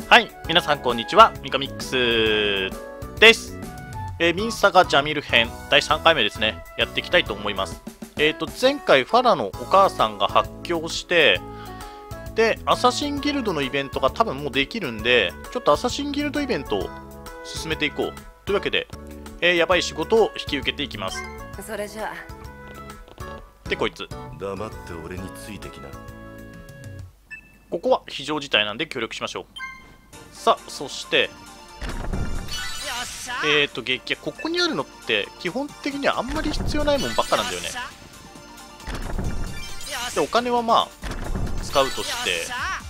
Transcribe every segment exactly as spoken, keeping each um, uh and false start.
はい、皆さんこんにちは、ミカミックスです。えー、ミンサガジャミル編だいさんかいめですね、やっていきたいと思います。えっと、前回ファラのお母さんが発狂して、で、アサシンギルドのイベントが多分もうできるんで、ちょっとアサシンギルドイベントを進めていこう。というわけで、えー、やばい仕事を引き受けていきます。 それじゃで、こいつ。 黙って俺についてきな。 ここは非常事態なんで協力しましょう。さあ、そしてえっと激薬、ここにあるのって基本的にはあんまり必要ないもんばっかなんだよね。で、お金はまあ使うとして、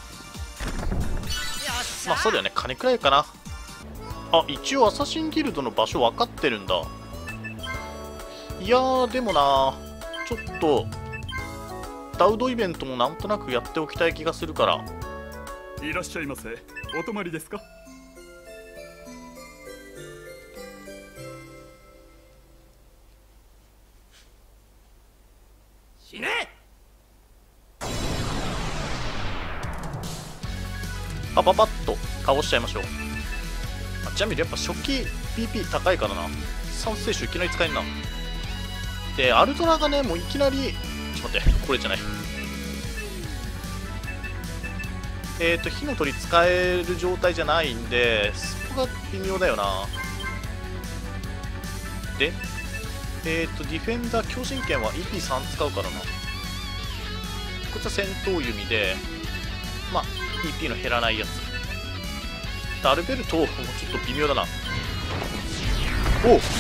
まあそうだよね、金くらいかな。あ、一応アサシンギルドの場所分かってるんだ。いやー、でもな、ちょっとダウドイベントもなんとなくやっておきたい気がするから。 いらっしゃいませ。お泊まりですか？ 死ね！ パパパッと倒しちゃいましょう。あ、ジャミルやっぱ初期 ピーピー 高いからな。三聖書いきなり使えんな。で、アルトラがね、もういきなり、ちょっと待って、これじゃない。えっと、火の鳥使える状態じゃないんで、そこが微妙だよな。で、えっと、ディフェンダー、強心剣は イーピースリー 使うからな。こいつは戦闘弓で、まあ、イーピー の減らないやつ。アルベルト、もうちょっと微妙だな。おう、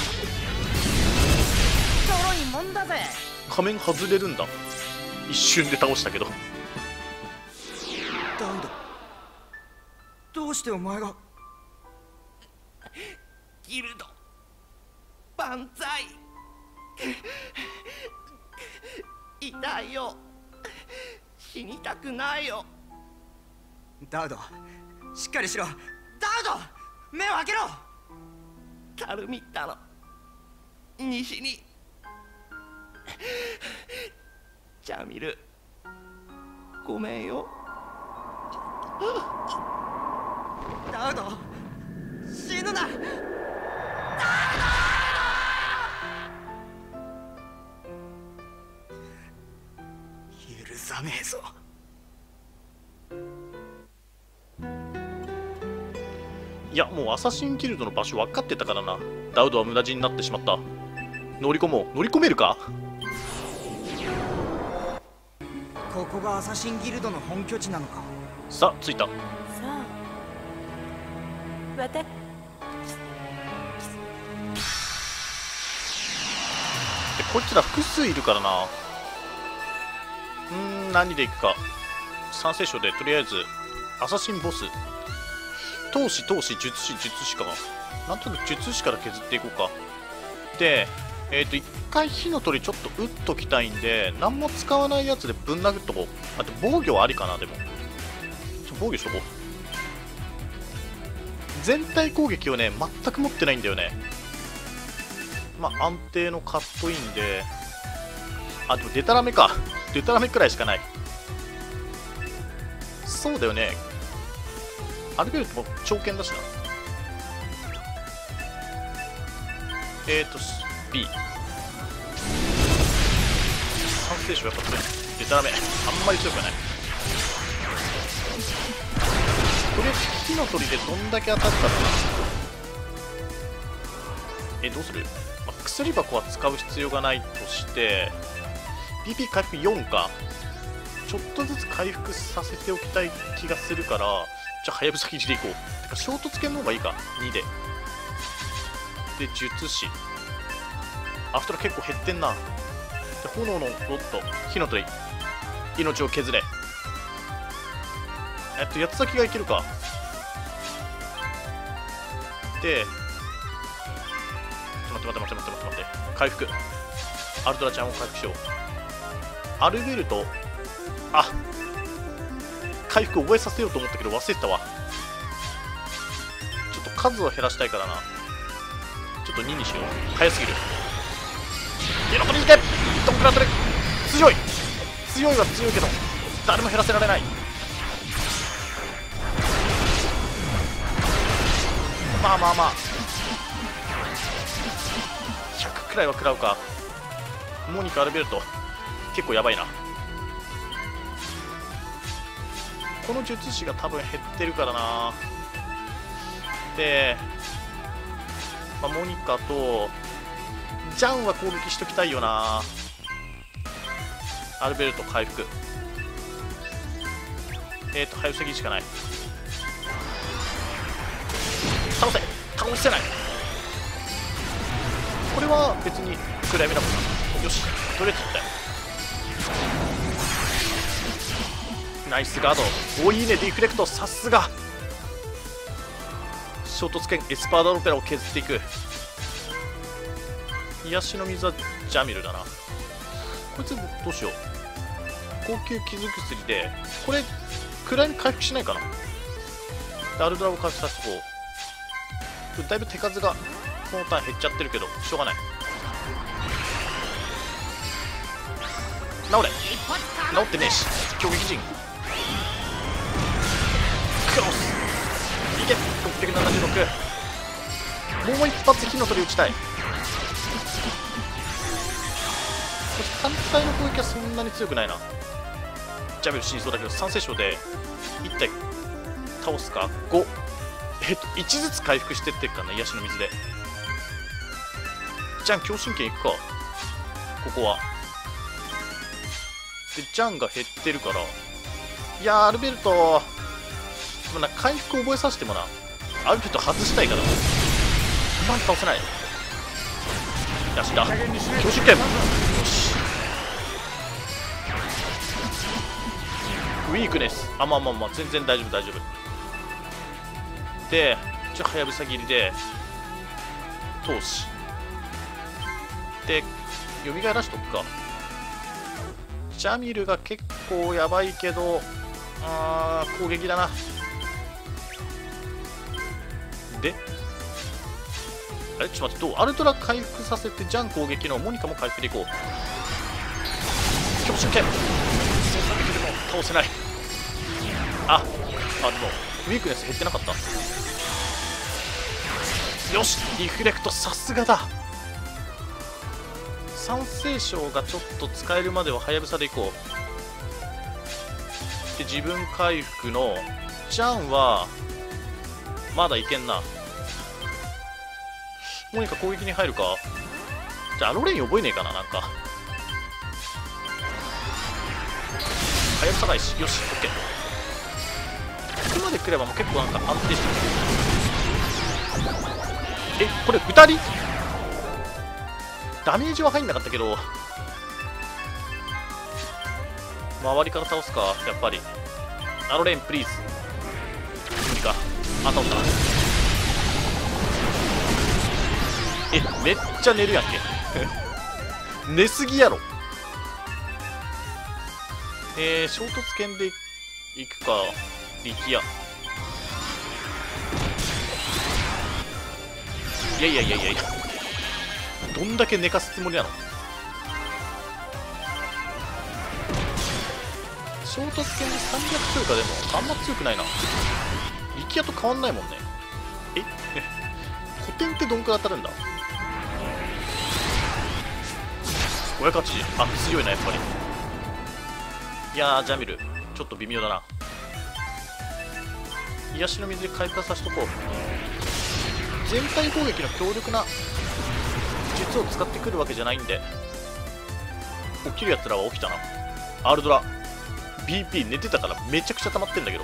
仮面外れるんだ。一瞬で倒したけど。 ダウド、どうしてお前が。 ギルド万歳。痛いよ、死にたくないよ。 ダウド、しっかりしろ。ダウド、目を開けろ。 タルミッタの西に。ジャミル、ごめんよ。 ダウド、死ぬな。ダウド、許さねえぞ。 いや、もうアサシンギルドの場所分かってたからな。ダウドは無駄死になってしまった。乗り込もう。乗り込めるか？ ここがアサシンギルドの本拠地なのか。 さあ、着いた。 そう。わた。 で、こいつら複数いるからな。うーん、何でいくか。三聖書でとりあえずアサシンボス、闘士、闘士、術師、術師か。なんとなく術師から削っていこうか。で、えっと、一回火の鳥ちょっと打っときたいんで、何も使わないやつでぶん殴っとこう。あと防御はありかな、でも。ちょ防御しとこう。全体攻撃をね、全く持ってないんだよね。まあ、安定のカットインで。あ、でもデタラメか。デタラメくらいしかない。そうだよね。アルベルトも長剣だしな。えーと、B。三聖書やっぱ強い。デタラメ。あんまり強くはない。とりあえず火の鳥でどんだけ当たったかな。え、どうする？まあ、薬箱は使う必要がないとして、ピーピー 回復よんか。ちょっとずつ回復させておきたい気がするから、じゃあ、はやぶさ切りでいこう。てか、衝突剣の方がいいか。にで。で、術師。アフトラ結構減ってんな。で、炎のロッド。火の鳥。命を削れ。えっと、八つ先がいけるか。で、待って待って待って待って待って待って。回復。アルトラちゃんを回復しよう。アルベルト。あ、回復覚えさせようと思ったけど忘れてたわ。ちょっと数を減らしたいからな。ちょっとににしよう。早すぎる。火の鳥にてドンクラトレ。強い強いは強いけど誰も減らせられない。 まあまあまあひゃくくらいは食らうか。モニカ・アルベルト結構やばいな。この術師が多分減ってるからな。で、まあ、モニカとジャンは攻撃しときたいよな。アルベルト回復。えっ、ー、と早防ぎしかない。倒せ倒せない。これは別に暗闇だもんな。よしとりあえず取ったよ。ナイスガード。おいいねディフレクト。さすが衝突剣エスパーダロペラを削っていく。癒しの水はジャミルだな。こいつどうしよう。高級傷薬でこれ暗闇回復しないかな。でアルドラを回復させてこう。だいぶ手数がこのターン減っちゃってるけどしょうがない。治れ。治ってねえし。強撃陣クロスいけ。ろっぴゃくななじゅうろく。もう一発火の鳥打ちたい。そして単体の攻撃はそんなに強くないな。ジャベル死にそうだけど三聖将でいって倒すか。ごえっといちずつ回復してってっからな。癒しの水でじゃん強心剣いくかここは。でジャンが減ってるから、いやーアルベルトでもな回復覚えさせてもな。アルベルト外したいからまだ倒せない。よしだ強心剣。よしウィークネス。あまあまあまあ全然大丈夫大丈夫で、ちょはやぶさ切りで投資で蘇らしとくか。ジャミルが結構やばいけど、あー攻撃だな。であれちょっと待って、どうアルトラ回復させてジャン攻撃のモニカも回復でいこう。強心剣そうされてでも倒せない。ああでもウィークネス減ってなかった。よしリフレクトさすがだ。三聖将がちょっと使えるまでははやぶさでいこう。で自分回復のジャンはまだいけんな。モニカ攻撃に入るか。じゃあアロレイン覚えねえかな。なんかはやぶさ返し。よし OK。 ここまで来ればもう結構なんか安定してる。えこれふたりダメージは入んなかったけど周りから倒すか。やっぱりアロレインプリーズ無理か。あ倒った。えめっちゃ寝るやんけ寝すぎやろ。えー、衝突剣でいくか。力也いやいやいやいやいやどんだけ寝かすつもりなの。衝突剣でさんびゃく強化でもあんま強くないな。力也と変わんないもんね。え古典ってどんくらい当たるんだ。ごひゃくはちじゅう。あ強いなやっぱり。いやージャミルちょっと微妙だな。癒しの水で回復させとこう。全体攻撃の強力な術を使ってくるわけじゃないんで起きるやつらは起きたな。アルドラ ビーピー 寝てたからめちゃくちゃ溜まってんだけど。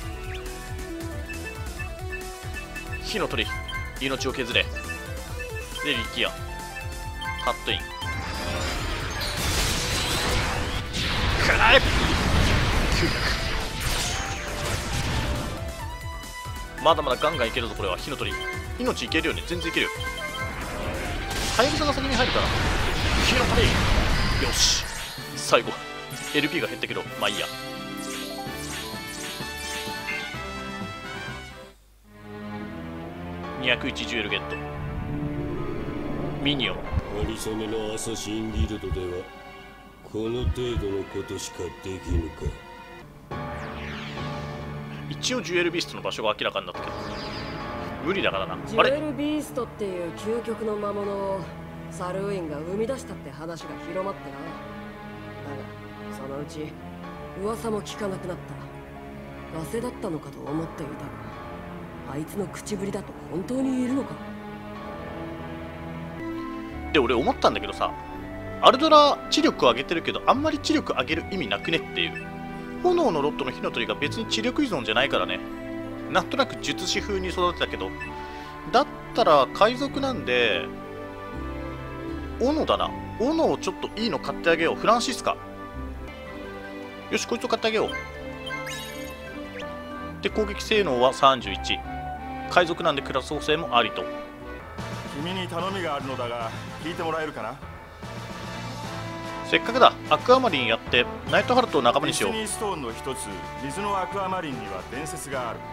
火の鳥命を削れ。で力也カットインくらえまだまだガンガンいけるぞ。これは火の鳥命いけるよね。全然いけるよ。はやぶさが先に入るから火の鳥。よし最後 エルピー が減ったけどまあいいや。にひゃくいちジュエルゲット。ミニオンアリサメのアサシンギルドではこの程度のことしかできぬか。 一応ジュエルビーストの場所が明らかになったけど無理だからな。 ジュエあれルビーストっていう究極の魔物をサルウィンが生み出したって話が広まってな。だがそのうち噂も聞かなくなった。ガセだったのかと思っていたが、あいつの口ぶりだと本当にいるのか。 で俺思ったんだけどさ、アルドラ知力を上げてるけどあんまり知力上げる意味なくねっていう。炎のロッドの火の鳥が別に知力依存じゃないからね。なんとなく術師風に育てたけど、だったら海賊なんで斧だな。斧をちょっといいの買ってあげよう。フランシスカ。よし、こいつを買ってあげよう。で攻撃性能はさんじゅういち。海賊なんでクラス補正もありと。 君に頼みがあるのだが聞いてもらえるかな。 せっかくだ。アクアマリンやってナイトハルトを仲間にしよう。 ディスニーストーンの一つ、水のアクアマリンには伝説がある。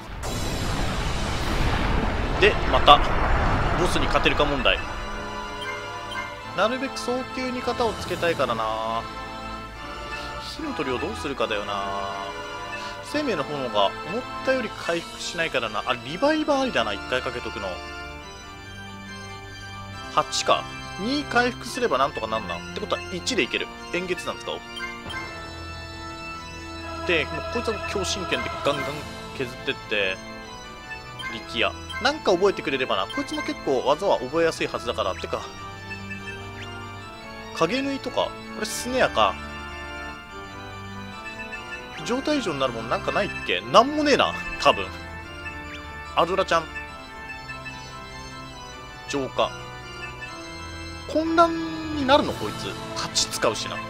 でまたボスに勝てるか問題。なるべく早急に型をつけたいからな。火の鳥をどうするかだよな。生命の炎が思ったより回復しないからな。あ、リバイバーありだな。いっかいかけとくのはちか。に回復すればなんとかなんなってことはいちでいける。円月なん使おう。でもうこいつは強心剣でガンガン削ってって力也なんか覚えてくれればな。こいつも結構技は覚えやすいはずだから。てか影縫いとかこれスネアか。状態異常になるもんなんかないっけ。なんもねえな多分。アドラちゃん浄化混乱になるのこいつ。勝ち使うしな。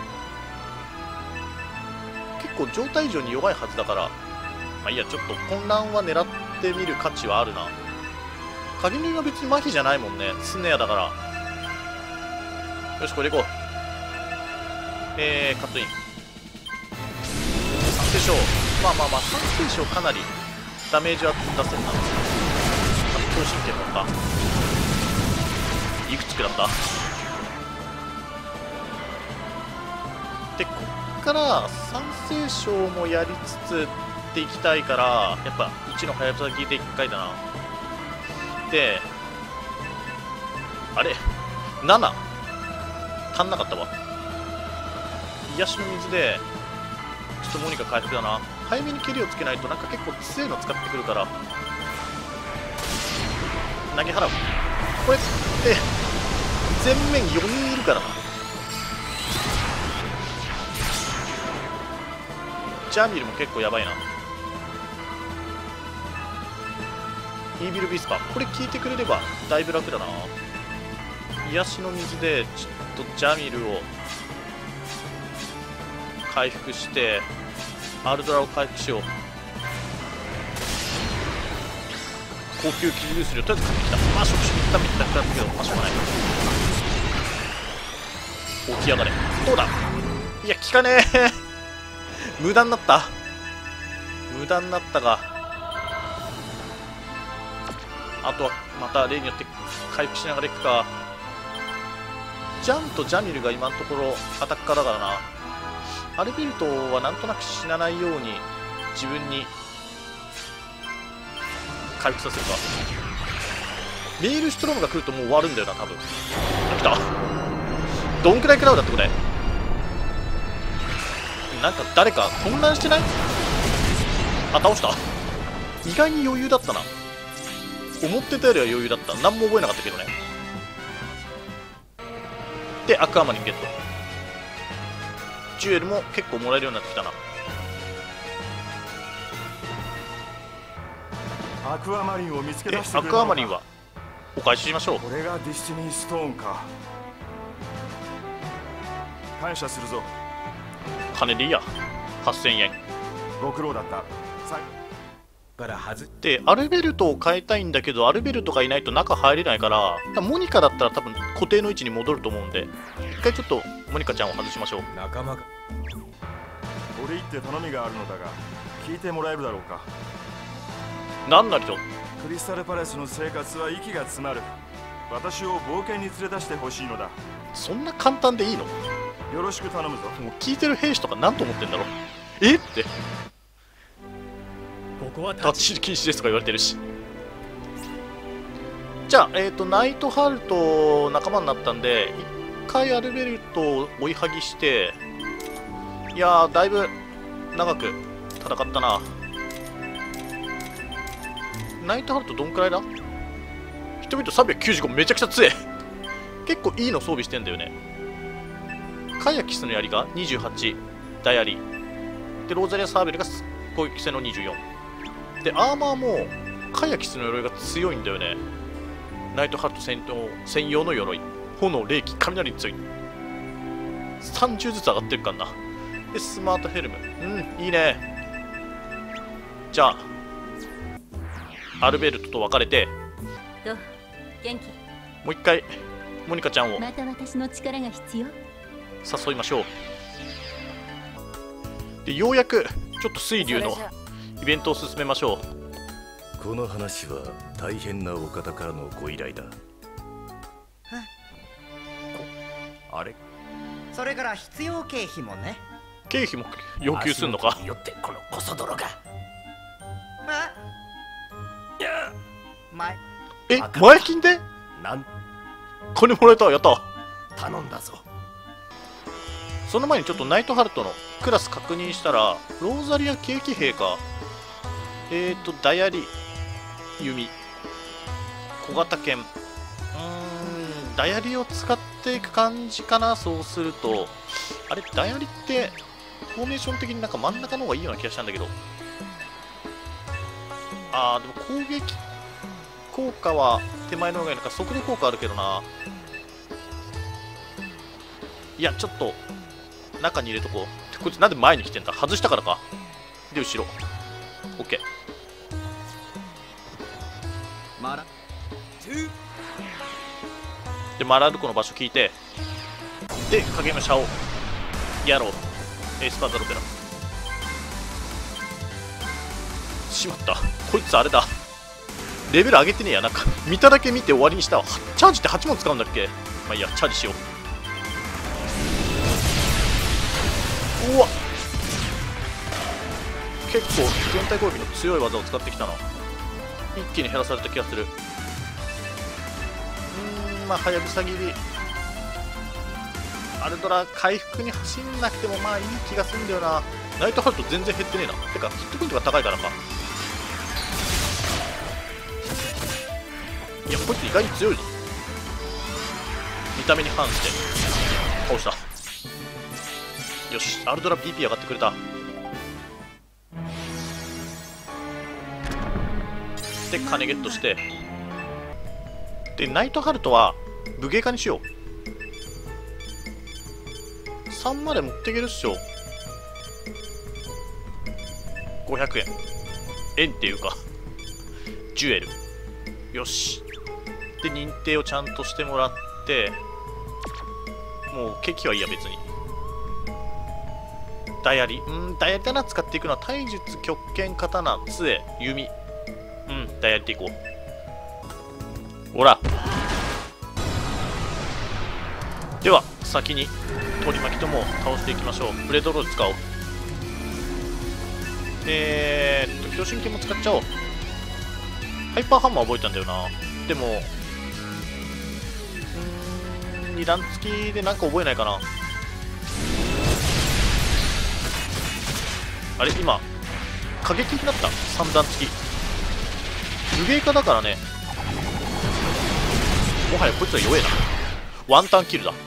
結構状態異常に弱いはずだから、まあいいや。ちょっと混乱は狙ってみる価値はあるな。影縫いは別に麻痺じゃないもんね。スネアだから。よし、これでいこう。えー、カットイン三聖章。まあまあまあ三聖章かなりダメージは出せるな。あと強心剣だった。いくつくらったで、こっから三聖章もやりつつっていきたいから、やっぱいちの早さ聞いていっかいだな。で、あれなな足んなかったわ。癒しの水でちょっとモニカ回復だな。早めに蹴りをつけないとなんか結構強いの使ってくるから投げ払う。これって前面よにんいるからな。ジャーミルも結構やばいな。イービルビスパこれ効いてくれればだいぶ楽だな。癒しの水でちょっとジャミルを回復してアルドラを回復しよう。高級キルス量とりあえず買ってきた。まあ触手一旦見たくなったけどまあしょうがない。起き上がれ。どうだ。いや効かねえ無駄になった。無駄になったが、あとはまた例によって回復しながらいくか。ジャンとジャミルが今のところアタッカーだからな。アルベルトはなんとなく死なないように自分に回復させるか。メールストロームが来るともう終わるんだよな多分。来た。どんくらい食らうだってこれ。なんか誰か混乱してない？あ、倒した。意外に余裕だったな。思ってたよりは余裕だった。何も覚えなかったけどね。でアクアマリンゲット。ジュエルも結構もらえるようになってきたな。 アクアマリンを見つけ出してくれたのか。 アクアマリンはお返ししましょう。 これがディスティニーストーンか。感謝するぞ。 金でいいや。はっせんえん。 ご苦労だった。さからはずでアルベルトを変えたいんだけどアルベルトがいないと中入れないから、モニカだったら多分固定の位置に戻ると思うんで一回ちょっとモニカちゃんを外しましょう。 仲間が折り入って頼みがあるのだが聞いてもらえるだろうか。 なんなりと。 クリスタルパレスの生活は息が詰まる。私を冒険に連れ出してほしいのだ。 そんな簡単でいいの？ よろしく頼むぞ。 もう聞いてる兵士とか何と思ってんだろう。えってここは立ち入り禁止ですとか言われてるし。 じゃあ、えーと、ナイトハルト仲間になったんで、一回アルベルトを追いはぎして、いやー、だいぶ長く戦ったな。ナイトハルトどんくらいだ？人々さんびゃくきゅうじゅうご、めちゃくちゃ強い。結構いいの装備してんだよね。カイアキスの槍がにじゅうはち、ダイアリー。で、ローザリア・サーベルが攻撃性のにじゅうよん。で、アーマーもカイアキスの鎧が強いんだよね。ナイトハルト専用専用の鎧。炎、冷気、雷に強い。さんじゅうずつ上がってるからな。で、スマートヘルム。うん、いいね。じゃあ、アルベルトと別れて、 どう元気？ もう一回、モニカちゃんをまた私の力が必要？ 誘いましょう。で、ようやく、ちょっと水流のイベントを進めましょう。 この話は大変なお方からのご依頼だ。 あれ、 それから必要経費もね。 経費も要求するのか。 よってこのコソ泥が。 え前え、前金でなん金もらえた。やった。 頼んだぞ。 その前にちょっとナイトハルトのクラス確認したら、ローザリア景気兵か。えーと、ダイアリ弓、小型剣。うーん、ダイアリを使っていく感じかな。そうすると、あれ、ダイアリってフォーメーション的になんか真ん中の方がいいような気がしたんだけど。あー、でも攻撃効果は手前の方がいいのか。速度効果あるけどな。いや、ちょっと中に入れとこう。こいつなんで前に来てんだ。外したからか。で、後ろ。 OK。 マラで、マラルコの場所聞いて、で、影武者をやろう。エースパーザロペラ。しまった。こいつあれだ。レベル上げてねえや。なんか見ただけ見て終わりにしたわ。チャージってはち問使うんだっけ。まあいいや、チャージしよう。うわ、結構全体攻撃の強い技を使ってきたな。一気に減らされた気がする。うーん、まあはやぶさ切り。アルドラ回復に走んなくてもまあいい気がするんだよな。ナイトハルト全然減ってねえな。てかヒットポイントが高いからか。いや、こいつ意外に強いぞ。見た目に反して倒した。よし、アルドラ ピーピー 上がってくれた。で、金ゲットして、で、ナイトハルトは武芸家にしよう。さんまで持っていけるっしょ。ごひゃくえん。円っていうかジュエル。よし。で、認定をちゃんとしてもらって、もう景気はいいや別に。ダイアリ、うん、ダイアリだな。使っていくのは体術、極拳、刀、杖、弓。うん、ダイアリでいこう。ほら。では先に取り巻きとも倒していきましょう。ブレードローズ使おう。えーっと強心剣も使っちゃおう。ハイパーハンマー覚えたんだよな。でもうーん、に段付きでなんか覚えないかな。あれ、今過激になった。さん段付き武芸家だからね。もはやこいつは弱えな。ワンタンキルだ。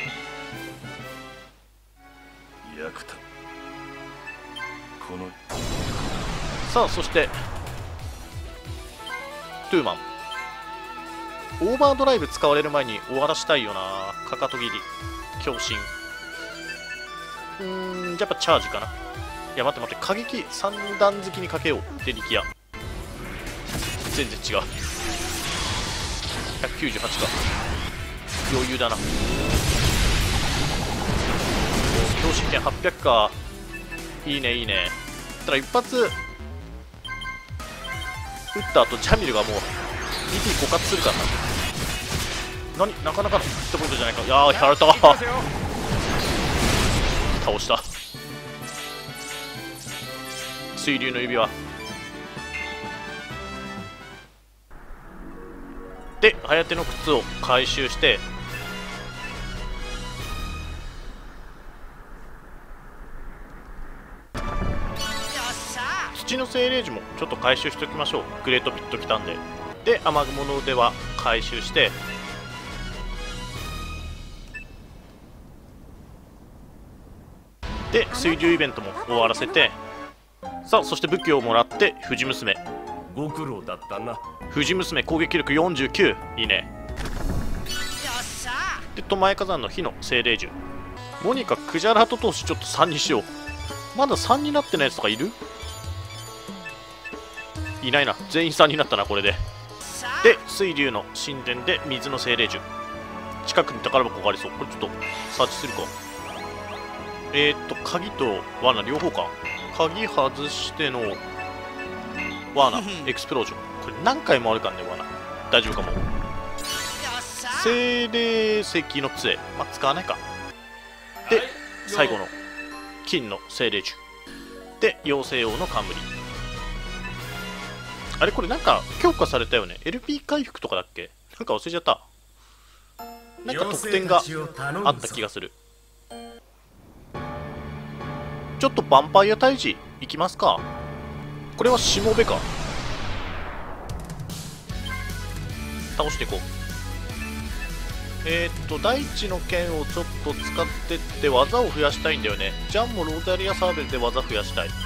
ヤクタ、このさあ、そしてトゥーマン。オーバードライブ使われる前に終わらしたいよな。かかと切り、強心。うーん、やっぱチャージかな。いや待って待って、過激さん段好きにかけよう。デリキア全然違う。ひゃくきゅうじゅうはちか。余裕だな。強心剣はっぴゃくか。いいねいいね。ただ一発撃った後ジャミルがもう ビーピー 枯渇するからな。何、なかなかのヒットポイントじゃないか。いやー、やられた。倒した。水流の指輪。 で颯の靴を回収して、土の精霊樹もちょっと回収しておきましょう。グレートピット来たんで。で雨雲の腕は回収して、で水流イベントも終わらせて、さあそして武器をもらって藤娘。 ご苦労だったな。 藤娘攻撃力よんじゅうきゅう、いいね。でトマエ火山の火の精霊樹。モニカクジャラハト投資ちょっとさんにしよう。まださんになってないやつとかいる？いないな。全員さんになったなこれで。で水流の神殿で水の精霊樹。近くに宝箱がありそう。これちょっとサーチするか。えー、っと鍵と罠両方か。鍵外しての罠エクスプロージョン。これ何回もあるからね罠。大丈夫かも。精霊石の杖、まあ、使わないか。で最後の金の精霊樹で妖精王の冠。あれこれなんか強化されたよね。 エルピー 回復とかだっけ。なんか忘れちゃった。なんか特典があった気がする。ちょっとヴァンパイア退治いきますか。これはしもべか。倒していこう。えー、っと大地の剣をちょっと使ってって技を増やしたいんだよね。ジャンもロータリアサーベルで技増やしたい。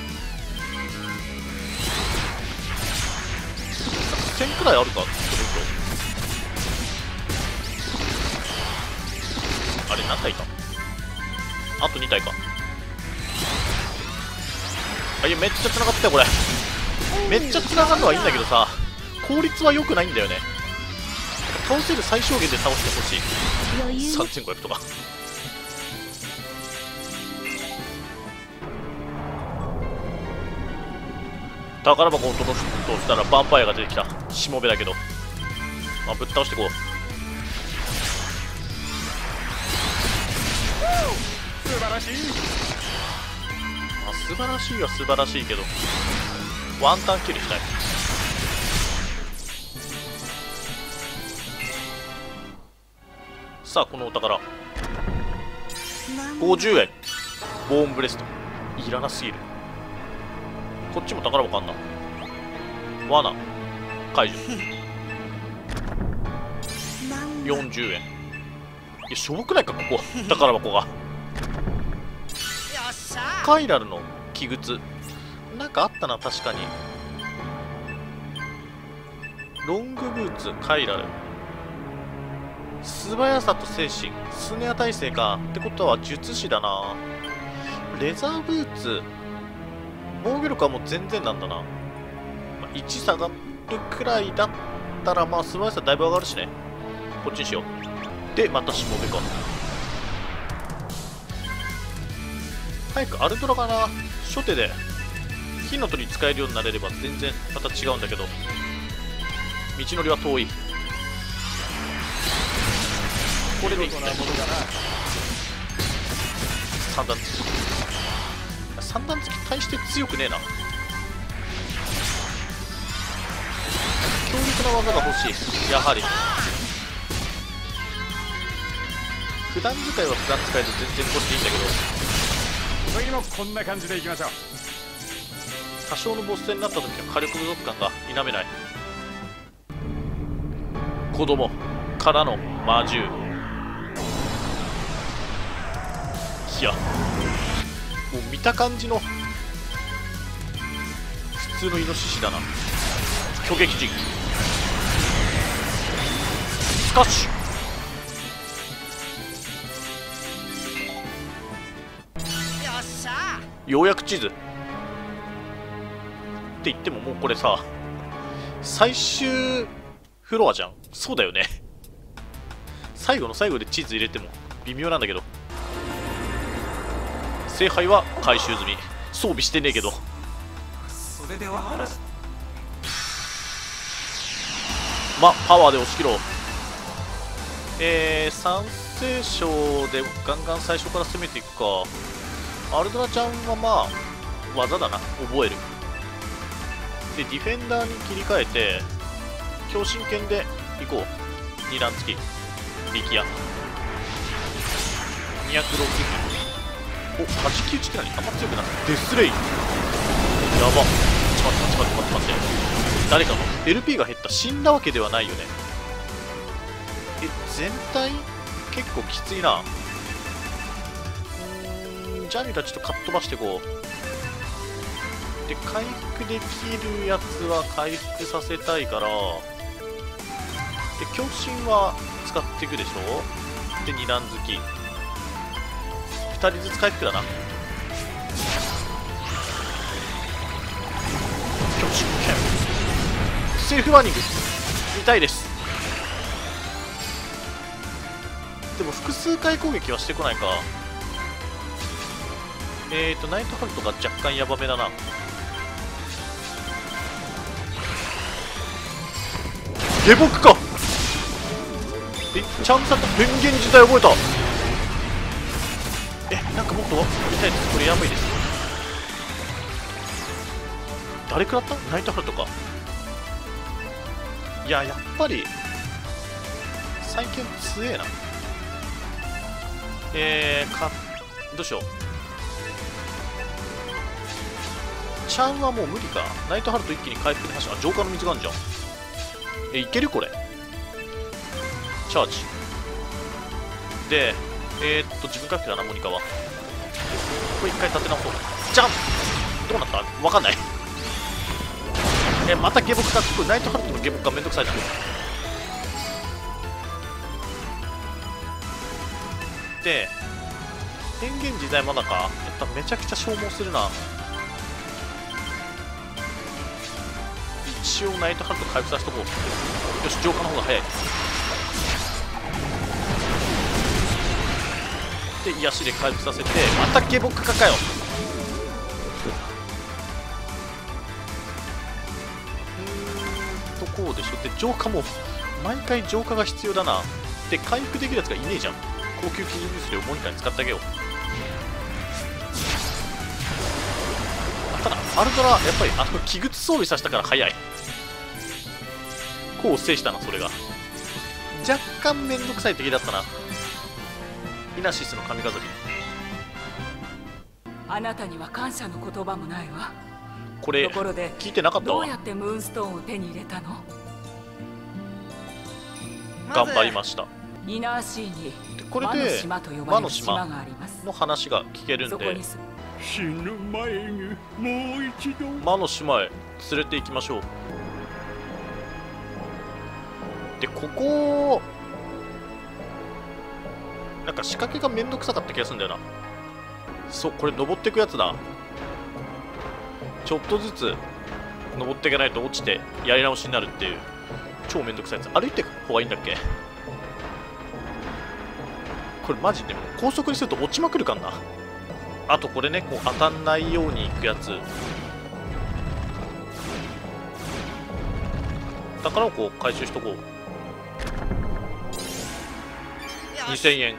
せんくらいあるか。あれ何体か。あとに体か。あ、いやめっちゃ繋がったよこれ。めっちゃ繋がるのはいいんだけどさ、効率は良くないんだよね。倒せる最小限で倒してほしい。さんぜんごひゃくとか。宝箱を落とすとしたらヴァンパイアが出てきた。しもべだけど、まあ、ぶっ倒していこう。 素晴らしい。 まあ、素晴らしいは素晴らしいけどワンタンキルしたい。さあこのお宝ごじゅうえん。ボーンブレストいらなすぎる。こっちも宝箱あんな。罠解除よんじゅうえん。いやしょぼくないかここ宝箱が。カイラルの器具なんかあったな確かに。ロングブーツカイラル、素早さと精神、スネア耐性か。ってことは術師だな。レザーブーツ防御力はもう全然なんだな。まあ、いち下がるくらいだったらまあ素早さだいぶ上がるしね。こっちにしよう。でまたしもべか。早くアルトラかな。初手で火の鳥使えるようになれれば全然また違うんだけど、道のりは遠い。これでいきたい。三段突き三段突き大して強くねえな。強力な技が欲しいやはり。普段使いは普段使いで全然こっちいいんだけど、 次もこんな感じでいきましょう。 多少のボス戦になった時の火力不足感が否めない。子供からの魔獣。いやもう見た感じの普通のイノシシだな。巨撃陣スカッシュ。ようやく地図って言ってももうこれさ最終フロアじゃん。そうだよね。最後の最後で地図入れても微妙なんだけど、聖杯は回収済み。装備してねえけど。 それでは話まパワーで押し切ろう。えー、三聖章でガンガン最初から攻めていくか。アルドラちゃんはまあ技だな、覚える。でディフェンダーに切り替えて強心剣で行こう。二段付き力也にひゃくろくじゅう。お、はちきゅういちって何？あんま強くなる。デスレイ。やば。ちょっと待って待って待って待って待って。誰かの エルピー が減った。死んだわけではないよね。え、全体結構きついな。うーん、ジャミラちょっとかっ飛ばしていこう。で、回復できるやつは回復させたいから、で、強心は使っていくでしょ。で、二段突き。ふたりずつ回復だな。強心剣。セーフバーニング。痛いです。でも複数回攻撃はしてこないか。えーと、ナイトハルトが若干ヤバめだな。下僕か。え、ちゃんと変幻自体覚えた。え、なんかもっと痛いです。これやばいです。誰食らった？ナイトハルトか。いや、やっぱり最近強えな。えー、かどうしよう。ちゃんはもう無理か。ナイトハルト一気に回復に走る。あ、浄化の水があるじゃん。え、いけるこれ。チャージで、えー、っと自分回復だな。モニカはこれ一回立て直そう。じゃん。どうなった？わかんない。え、また下僕か。これナイトハルトの下僕がめんどくさいな。で、変幻自在まだか。やった。めちゃくちゃ消耗するな。一応ナイトハルト回復させとこう。よし、浄化の方が早い。で、癒しで回復させて、また下僕かかよ。うーんとこうでしょ。で、浄化も毎回浄化が必要だな。で、回復できるやつがいねえじゃん。高級基準物量をモニカに使ってあげよう。あ、ただアルトラやっぱりあの器具装備させたから早い。こう制したな。それが若干めんどくさい敵だったな。イナシスの髪飾り。 あなたには感謝の言葉もないわ。 これところで聞いてなかったわ。 どうやってムーンストーンを手に入れたの？ 頑張りました。 イナーシーにこれで魔の島の話が聞けるんで、 死ぬ前にもう一度魔の島へ連れて行きましょう。で、ここなんか仕掛けがめんどくさかった気がするんだよな。そう、これ登っていくやつだ。ちょっとずつ登っていかないと落ちてやり直しになるっていう超めんどくさいやつ。歩いていく方がいいんだっけ。これマジでもう高速にすると落ちまくるかんな。あとこれね、こう当たんないようにいくやつ。宝をこう回収しとこう。にせんえん。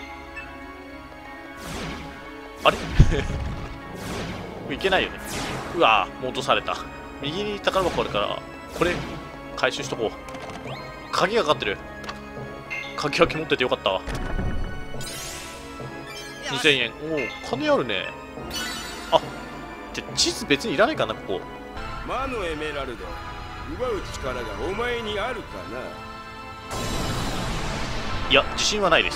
あれいけないよね。うわー、もう落とされた。右に宝箱あるからこれ回収しとこう。鍵がかかってる。鍵開け持っててよかったわ。にせんえん。おお、金あるね。あ、じゃ地図別にいらないかな。ここ魔のエメラルド奪う力がお前にあるかな。 いや、自信はないです。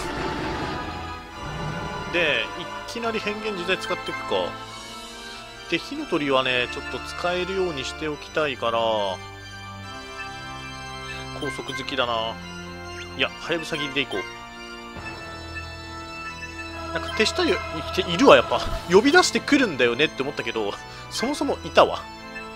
で、いきなり変幻自在使っていくか。で、火の鳥はねちょっと使えるようにしておきたいから、高速好きだな。いや、はやぶさ切りでいこう。なんか手下にいるわ。やっぱ呼び出してくるんだよねって思ったけど、そもそもいたわ。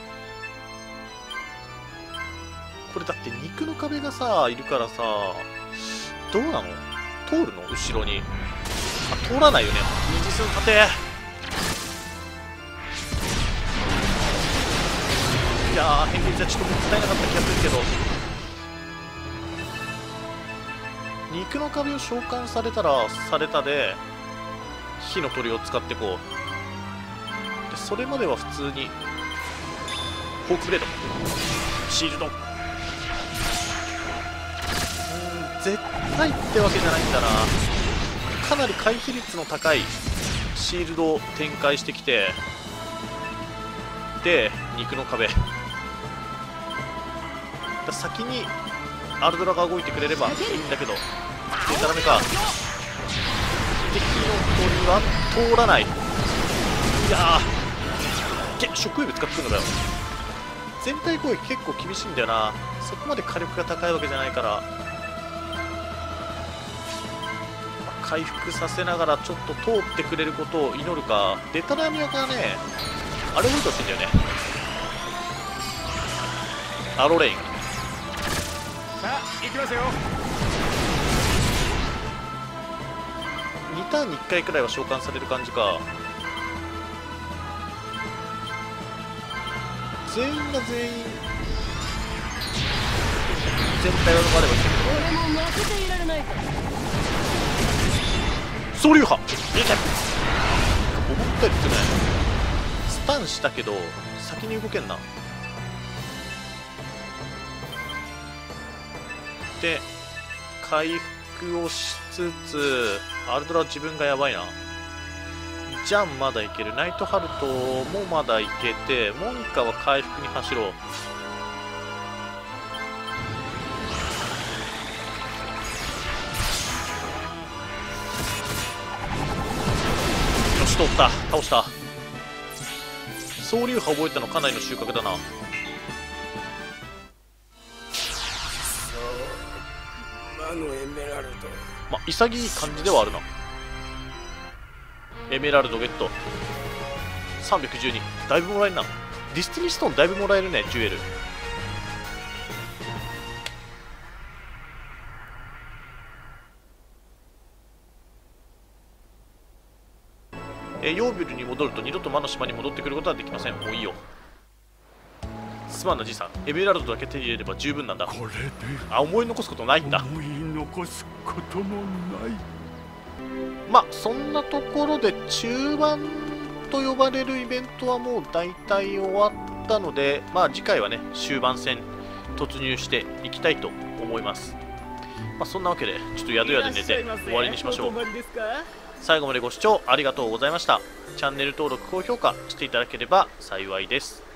これだって肉の壁がさいるからさ、どうなの？通るの？後ろに。あ、通らないよね。二次数立て。いやー、変幻じゃちょっともったいなかった気がするけど、肉の壁を召喚されたらされたで火の鳥を使ってこう。で、それまでは普通にフォークブレード、シールド、 絶対ってわけじゃないんだな。かなり回避率の高いシールドを展開してきて、で肉の壁だ、先にアルドラが動いてくれればいいんだけど、でたらめか、敵の鳥は通らない。いやー、けショックウェーブ使ってくるのかよ。全体攻撃結構厳しいんだよな。そこまで火力が高いわけじゃないから、回復させながらちょっと通ってくれることを祈るか。デタラミオがね、あれを見てほしいんだよね。アロレイン、 さあ行きますよ。 にターンにいっかいくらいは召喚される感じか。全員が全員全体を逃ればいいんだけど、 俺も負けていられないぞ。 総流派いけ、思ったより少ない。スタンしたけど先に動けんな。で回復をしつつ、アルドラは自分がやばいな。ジャンまだいける、ナイトハルトもまだいけて、モニカは回復に走ろう。よし、通った、倒した。総流派覚えたのかなりの収穫だな。まあ潔い感じではあるな。エメラルドゲットさんびゃくじゅうに、だいぶもらえるな。ディスティニーストーンだいぶもらえるね。ジュエル、えー、ヨービルに戻ると二度と魔の島に戻ってくることはできません。もういいよ。すまんなじいさん、エメラルドだけ手に入れれば十分なんだ。 これであ、思い残すことないんだ。 思い残すこともない。 まあそんなところで中盤と呼ばれるイベントはもう大体終わったので、まあ次回はね終盤戦突入していきたいと思います。まあそんなわけでちょっと宿屋で寝て終わりにしましょう。最後までご視聴ありがとうございました。チャンネル登録高評価していただければ幸いです。